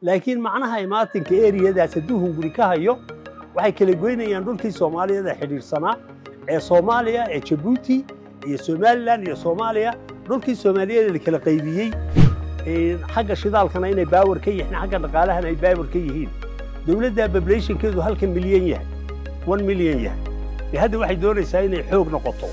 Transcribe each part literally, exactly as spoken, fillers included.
laakiin macnaha imaatinka area-daas hadduu hunguri ka hayo waxay kala goynayaan dhulkii Soomaaliyada xiriirsanaa ee Soomaaliya ee Djibouti iyo Somaliland iyo Soomaaliya dhulkii Soomaaliyada la kala qaybiyay ee xagga shidaalkana inay baawar ka yihiin xagga dhaqaalahana ay baawar ka yihiin dawladda population-keedu halka milyan yahay one milyan yahay hadda waxay doonaysaa inay xoog noqoto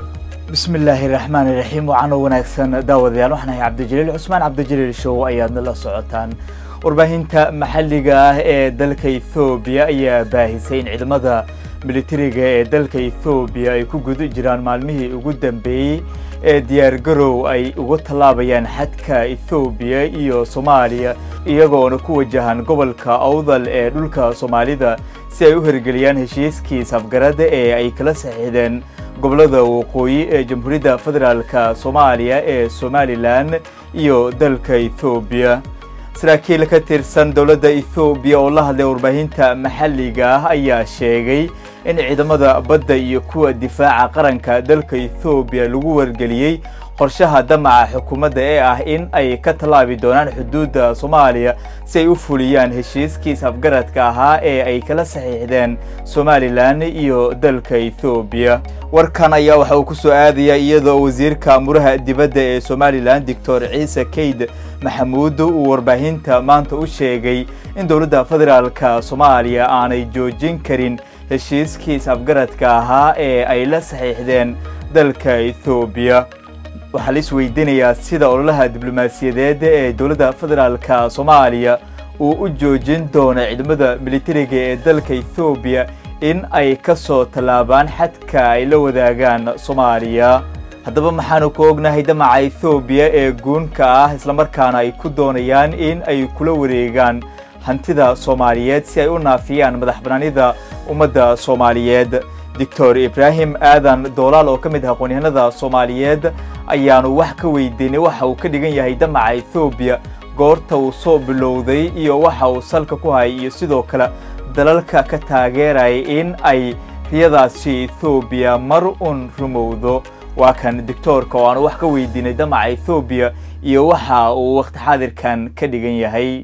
بسم الله الرحمن الرحيم وعنا ونكسن داود يا نحن هي عبد الجليل عثمان عبد الجليل شو أيادنا للصعوتان ورباهنتا محلقة دلك إثيوبيا يا باهسين عدمدا ملتريجا دلك إثيوبيا يكوجد جيران مالمه وجودن بي ديار جرو أي وطلابيان حتى إثيوبيا إيو صوماليا إيجون كوجهان قبل كأوضل دلك صوماليدا سيؤهر جليان هشيسكي سافجراد أي كلاس عدن gobolada waqooyi ee Jamhuuriyadda Federaalka Soomaaliya ee Somaliland iyo dalka Ethiopia saraakiil ka tirsan dawladda Ethiopia oo la hadlay warbaahinta maxalliga ah ayaa sheegay in ciidamada badda iyo kuwa difaaca qaranka dalka Ethiopia lagu wargeliyay qorshaha damaca xukuumadda ee ah in ay ka talaabi doonaan xuduudda Soomaaliya si ay u fuliyaan heshiiskii afgaradka ahaa ee ay kala saxiixdeen Somaliland iyo dalka Ethiopia warkan ayaa waxa uu ku soo aadaya iyadoo wasiirka amuraha dibadda ee Somaliland Doctor Ciise Keyd Maxamuud uu warbaahinta maanta u sheegay in dawladda federaalka Soomaaliya aanay joojin karin heshiiskii afgaradka ahaa ee ay la saxiixdeen dalka Ethiopia waxaa la isweydiinayaa sida ololaha diblomaasiyadeed ee dawladda federaalka Soomaaliya uu u joojin doono ciidamada militariga ee dalka Ethiopia in ay ka soo talaabaan xadka ay la wadaagaan Soomaaliya haddaba maxaanu ku ognahay damaca Ethiopia ee guunka ah isla markaana ay ku doonayaan in ay kula wareegaan hantida Soomaaliyeed si ay u naafiyaan madaxbannaanida ummadda Soomaaliyeed Doctor Ibrahim Aadan Doolaal oo ka mid ah aqoonyahanada Soomaaliyeed ayaanu wax ka weydiinay waxa uu ka dhigan yahay damaca Ethiopia goorta uu soo bilowday iyo waxa uu salka ku hayay iyo sidoo kale dalalka ka taageeray in ay riyadaasi Ethiopia mar un rumowdo waa kan doctorka oo aan wax ka weydiinay damaca Ethiopia iyo waxa uu waqti xaadirkan ka dhigan yahay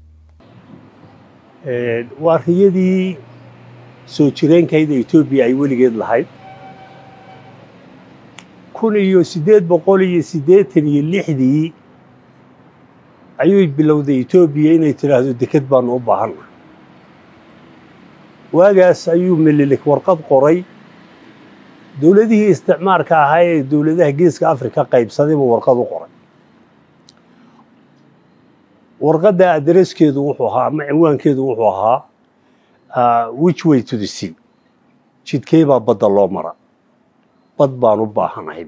ee waa riyadii soo jireenkayda Ethiopia ay weligeed lahayd kun iyo sideed boqol iyo siddeetan iyo lixdii ayuu bilowday Ethiopia inay tiraahdo dekad baan u baahanaa waagaas ayuu mililik warqad qoray dawladihii isticmaalka ahaa ee dawladaha geeska Afrika qaybsaday buu warqad u qoray warqadda adreskeedu wuxuu ahaa ama cinwaankeedu wuxuu ahaa which way to the sea jidkee baa badda loo mara bad baan u baahanahay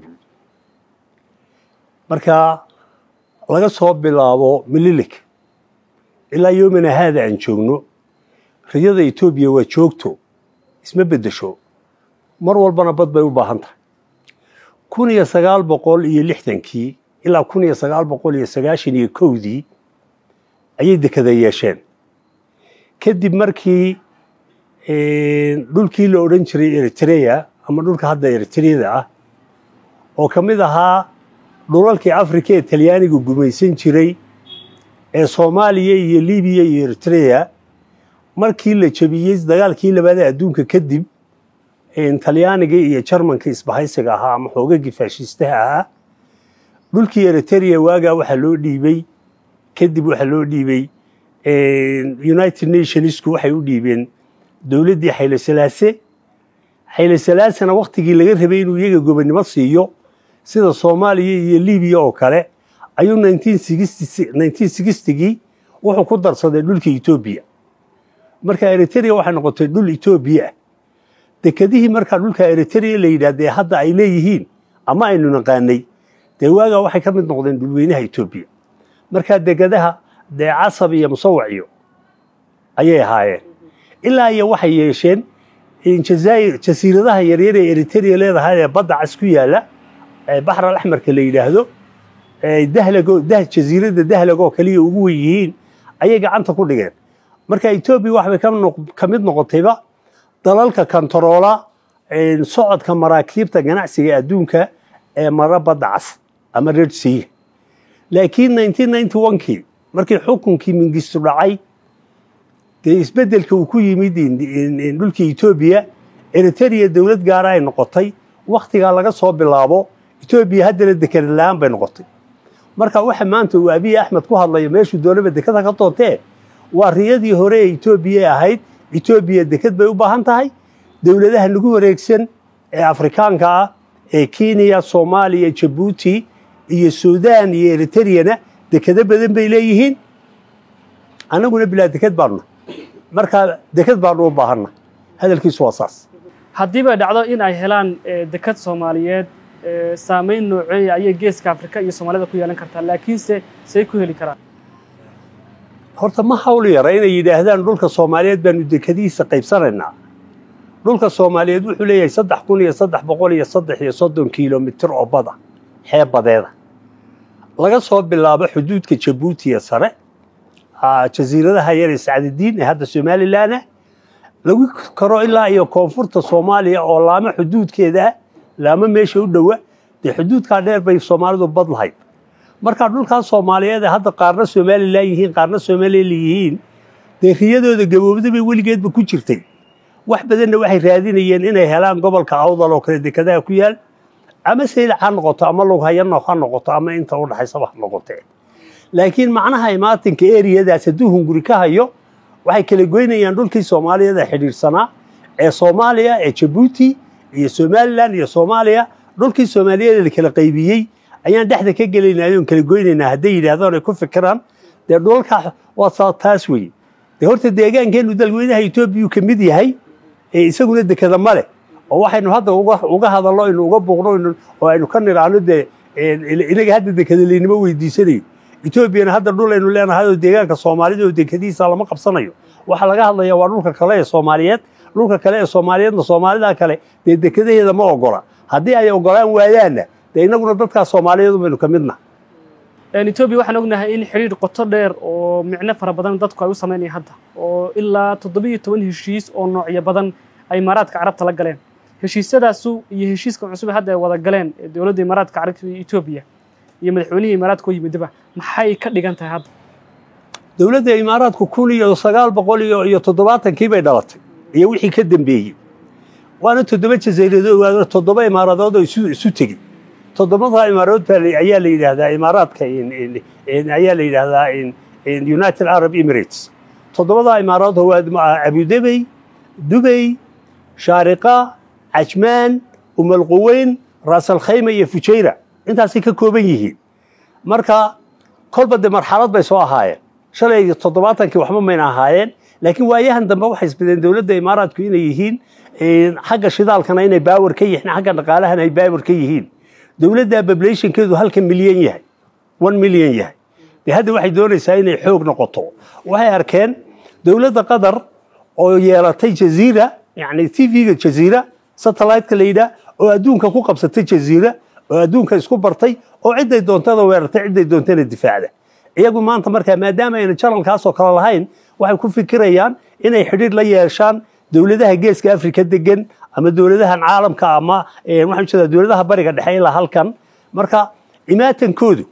marka laga soo bilaabo mililik ilaa yoomina hada aan joogno riyada Ethiopia waa joogto isma bedesho mar walbana bad bay u baahan tahay kun iyo sagaal boqol iyo lixdankii ilaa kun iyo sagaal boqol iyo sagaashan iyo kowdii ayay dekada yeesheen kadib markii dhulkii la oran jiray Eritrea ama dhulka hadda Eritrea ah oo kamid ahaa dhulalkii Afrika ee Talyaanigu gumaysan jiray ee Soomaaliya iyo Liibiya iyo Eritrea markii la jabiyay dagaalkii labaad ee adduunka kadib in Talyaaniga iyo Jarmanka isbahaysiga ahaa ama xoogagii faashistaha ahaa dhulkii Eritrea waaga waxa loo dhiibay kadib waxa loo dhiibay United Nations ku waxay u dhiibeen dawladdii Haile Selassie Haile Selassie waqtigii laga rabay inuu iyaga gobonimo siiyo sida Soomaaliya iyo Liibiya oo kale ayuu nineteen sixty-gii wuxuu ku darsaday dhulka Ethiopia marka Eritrea waxa noqotay dhul Ethiopia dekadihii marka dhulka Eritrea la yiraahdo hadda ay leeyihiin ama aynu naqaanay deewaaga waxay ka mid noqdeen dhulweynaha Ethiopia marka dekadaha de casab iyo musawaciyo ayay ahaayeen ilaa iyo waxay yeesheen in Jazaa'ir jasiiradaha yaryar ee Eritrea leedahay ee badda cas ku yaala ee Bahra al-Ahmarka la yiraahdo ee dahlago dah jasiirada dahlago kaliya ugu weeyeen ayay gacanta ku dhigeen marka Ethiopia waxay ka mid noqotayba dalalka kantaroola ee socodka maraakiibta ganacsiga adduunka ee mara badda cas ama Red Sea laakiin nineteen ninety-one kii markii xukunkii Mengistu dhacay dee isbedelka uu ku yimid dhulkii Itoobiya Eritrea dawlad gaar ah ay noqotay waqtiga laga soo bilaabo Itoobiya haddana dekad la'aan bay noqotay marka waxa maanta uu Abiy Ahmed ku hadlayo meeshuu doonaba dekada ka tootee waa riyadii hore ee Itoobiya ahayd Itoobiya dekad bay u baahan tahay dawladaha lagu wareegsan ee Afrikaanka ah ee Kenya Soomaaliya Djibouti iyo Suudaan iyo Eritrea dekada badan bay leeyihiin anaguna bilaa dekad baarna marka dekad baanu u baahana hadalkiisu waa saas haddii bay dhacdo in ay helaan dekad Soomaaliyeed saameyn noocay ay geeska Afrika iyo Soomaalida ku yeelan kartaa laakiin se say ku heli karaan horta ma hawl yar inay yiraahdaan dhulka Soomaaliyeed baan dekadiisa qaybsanaynaa dhulka Soomaaliyeed wuxuu leeyahay saddex kun iyo saddex boqol iyo saddex iyo soddon kiiloomitir oo bada xeeb badeeda laga soo bilaabo xuduudka Djibouti ee sare ah jasiiradaha yar ee Saacadiin ee hadda Somaliland lagu karo ilaa iyo koonfurta Soomaaliya oo laama xuduudkeeda laama meesha u dhawa de xuduudka dheer bay Soomaalidu bad lahayd marka dhulka Soomaaliyeed hadda qaarna Somaliland yihiin qaarna Soomaaliland yihiin de riyadooda gaboobada bay weligeedba ku jirtay wax badanna waxay raadinayeen inay helaan gobolka Awdal oo kale dekadaha ku yaal ama seel ha noqoto ama lug hayano ha noqoto ama inta u dhaxaysa wax noqotay laakiin macnaha imaatinka area-daas hadduu guri ka hayo waxay kala goynayaan dhulkii Soomaaliyeed ee xiriirsanaa ee Soomaaliya ee Djibouti iyo Somaliland iyo Soomaaliya dhulkii Soomaaliyeed ee kala qaybiyay ayaan dhaxda ka galeynaa oo kala goynaynaa haday yiraahdaan ay ku fikiraan de dhulka waa taas weey de horta deegaankeenu dalweynaha Itoobiya ka mid yahay ee isaguna dekada male oo waxaynu hadda uga uga hadalno inuu uga boqno oo aynu ka niraano de inaga hadda dekada leynimo weydiisanay Itoobiya hadda dhul aynu leenahay oo deegaanka Soomaalida oo dekadiisa lama qabsanayo waxa laga hadlayaa waa dhulka kale ee Soomaaliyeed dhulka kale ee Soomaaliyeedna Soomaalida kale de dekadaheeda ma ogola haddii ay ogolaan waayaana de inaguna dadka Soomaaliyeed baynu ka midna een Itoobiya waxaan ognahay in xiriir qoto dheer oo micno fara badan dadku ay u sameeyeen hadda oo ilaa toddoba iyo toban heshiis oo noocyo badan ay Imaaraadka Carabta la galeen heshiisyadaas iyo heshiiska cusub hadda ay wada galeen dawladda Imaaraadka Carabta iyo Itoobiya iyo madaxweynaha Imaaraadka oo yimidba maxay ka dhigan tahay hadda dawladda Imaaraadku kun iyo sagaal boqol iyo toddobaatan kii bay dhalatay iyo wixii ka dambeeyay waana toddoba jasiiradood waa toddoba imaaradood oo isu isu tagay toddobada imaaradood ayaa la yiraahdaa Imaaraadka in in ayaa la yiraahdaa in United Arab Emirates toddobada imaaradood waa Abu Dhabi Dubai Sharqa Ajman Umm al-Quwayn Ras al-Khayma iyo Fujairah intaas ka kooban yihiin marka kolba de marxalad bay soo ahaayeen shalay toddobaatankii waxba ma ahaayeen laakiin waayahan dambe waxay isbedeen dawladda Imaaraadku inay yihiin xagga shidaalkana inay baawar ka yihiin xagga dhaqaalaha ay baawar ka yihiin dawladda population-keedu halka milyan yahay one million yahay de hadda waxay doonaysaa inay xoog noqoto waxay arkeen dawladda Qatar oo yeelatay jasiira yani T V-ga jasiira satellite-ka leeyda oo adduunka ku qabsatay jasiira oo adduunka isku bartay oo ciday doontada weerartay ciday doontana difaacda iyagu maanta markaa maadaama ay channel-kaas oo kala lahayn waxay ku fikirayaan inay xiriir la yeeshaan dawladaha geeska Afrika degan ama dawladaha caalamka ama waxaan jeedaa dawladaha bariga dhexe ilaa halkan marka imaatankoodu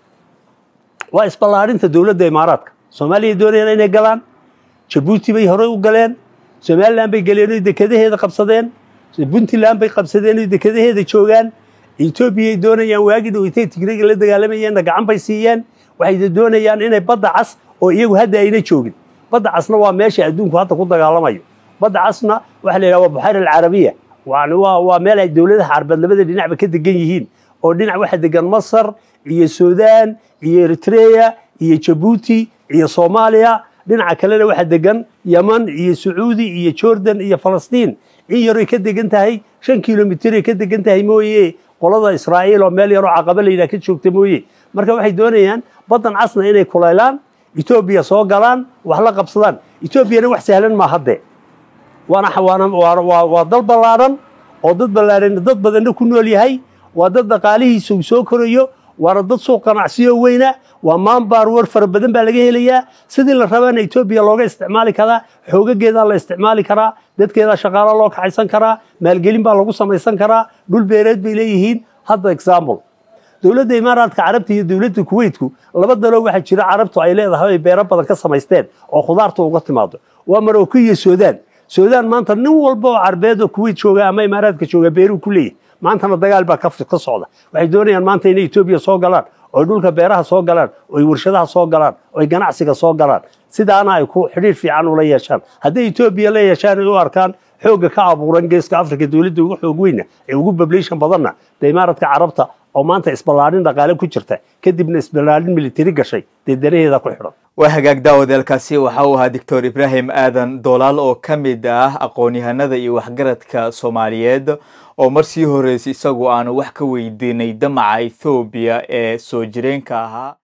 waa isballaarinta dawladda Imaaraadka Soomaaliya doonayaan inay galaan Djibouti bay hore u galeen Somaliland bay galeen dekadaheeda qabsadeen Puntland bay qabsadeen dekadaheeda joogaan Itoobiya doonayaan waagi dhawaytay Tigreega la dagaalamayeen gacan bay siiyeen waxay doonayaan inay badda cas oo iyagu hadda ayna joogin badda casna waa meesha adduunku hadda ku dagaalamayo badda casna waxa la yiraahdaa Buxayra al-Arabiya waana waa waa meel ay dawladaha Carbeed labada dhinacba ka degan yihiin oo dhinac waxa degan Masar iyo Suudaan iyo Eritrea iyo Djibouti iyo Soomaaliya dhinaca kalena waxa degan Yemen iyo Saudi iyo Jordan iyo Palestine in yar ay ka degan tahay shan kiiloomitir ay ka degan tahay mooyee qolada Israa'iil oo meel yar oo caqabad leeyahay ka joogta mooyee marka waxay doonayaan badan casna inay kulaylaan Itoobiya soo galaan wax la qabsadaan Itoobiyana wax sahlan ma hadde waana xawaana waa dal ballaaran oo dad ballaaran dad badan ku nool yahay waa dad dhaqaalihiisu soo korayo waa dad soo qanacsiyo weyna waa maanbaar war far badan baa laga helayaa sidii la rabana Itoobiya looga isticmaali karaa xoogageeda la isticmaali karaa dadkeeda shaqaale loo kacaysan karaa maalgelin baa lagu samaysan karaa dhul beereed bay leeyihiin hadda example dowladda imaaraadka carabta iyo dowladda kuweytku laba dalo waxa jira carabtu ay leedahay ay beero badan ka samaysteen oo khudaarta uga timaado waa Morocco iyo Suudaan Suudaan maanta nin walba oo carbeed oo kuweyt jooga ama imaaraadka jooga beeru ku leeyahay maantana dagaal baa ka ka socda waxay doonayaan maanta inay Itoobiya soo galaan oo dhulka beeraha soo galaan oo warshadaha soo galaan oo ganacsiga soo galaan sidaana ay ku xiriir fiican u la yeeshaan haddii Itoobiya la yeeshaan u arkaan xooga ka abuuran geeska Afrika dawladda ugu xoog weyn ee ugu population badanna imaaraadka carabta oo maanta isballaarin dhaqaale ku jirta kadibna isballaarin military gashay deedaneeda ku xiran waa hagaag daawadeelkaasi waxa uu ahaa Doctor Ibrahim Aadan Doolaal oo ka mid ah aqoon-yahanada iyo waxgaradka Soomaaliyeed oo markii hore isagu aan wax ka weydiinay damaca Ethiopia ee soo jireenka ahaa